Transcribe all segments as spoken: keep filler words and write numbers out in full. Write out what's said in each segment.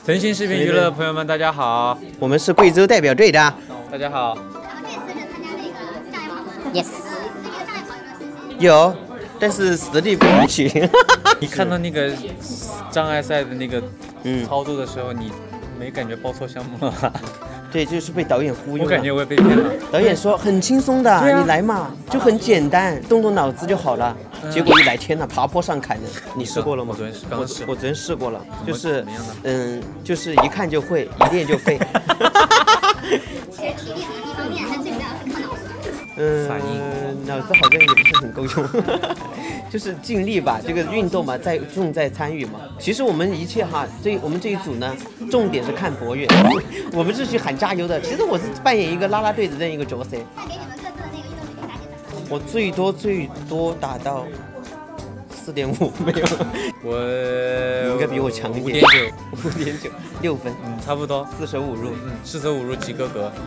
腾讯视频娱乐的朋友们，大家好， 我们是贵州代表队的。 大家好。 然后这次是参加那个障碍跑吗 Yes。 对这个障碍跑有没有信心？ 有，但是实力不允许。 你看到那个障碍赛的那个嗯操作的时候，你没感觉报错项目了吗？ 对，就是被导演忽悠了。 我感觉我也被骗了。 导演说很轻松的， 对啊你来嘛，就很简单，动动脑子就好了。 嗯结果一来，天呐，爬坡上砍人。你试过了吗？ 我昨天试刚我试我昨天试过了， 怎么就是怎么样呢嗯，就是一看就会，一练就废。 其实体力很一方面，但最主要是靠脑子。 嗯， 反应脑子好像也不是很够用，就是尽力吧。这个运动嘛，在重在参与嘛。其实我们一切哈，这我们这一组呢，重点是看博越，我们是去喊加油的。其实我是扮演一个啦啦队的这样一个角色。 那给你们各自的那个运动水平打几分？ 我最多最多打到四点五，没有， 我应该比我强一点五点九， 五点九，六分， 嗯，差不多， 四舍五入。 嗯，四舍五入及格格。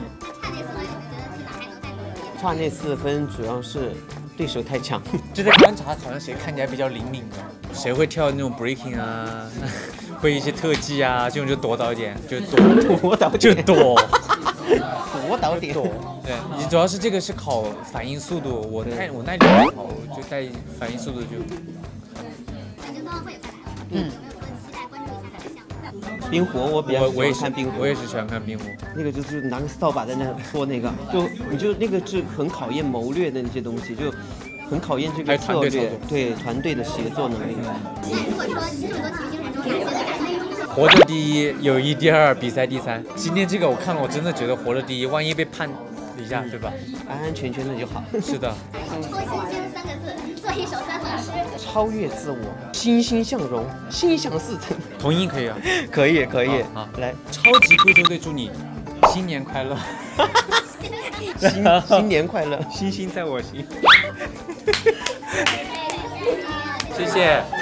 差这四分，你们觉得踢法还能再多一点？ 差那四分主要是对手太强。 就在观察，好像谁看起来比较灵敏的，谁会跳那种 breaking 啊，会一些特技啊，这种就躲到一点，就躲， 夺导就躲。 夺导点。 对，你主要是这个是考反应速度，我耐我耐力不好，我就带反应速度就。 北京冬奥会也快来了，嗯，有没有什么期待关注一下哪个项目？ 冰火我比较喜我我也是欢看冰火， 我也是喜欢看冰壶。 那个就是拿个扫把在那搓那个，就你就那个是很考验谋略的那些东西，就很考验这还有个策略团队操作， 对团队的协作能力。 那如果说这么多体育精神中，哪些最感兴趣？ 活着第一，友谊第二，比赛第三。今天这个我看了，我真的觉得活着第一，万一被判一下，对吧？ 安安全全的就好。 是的， 抽星星三个字，做一首三行诗。 超越自我，欣欣向荣，心想事成。 同音可以啊。 可以可以， 好好来， 超级贵州队祝你新年快乐， 新新年快乐。 星星在我心。谢谢。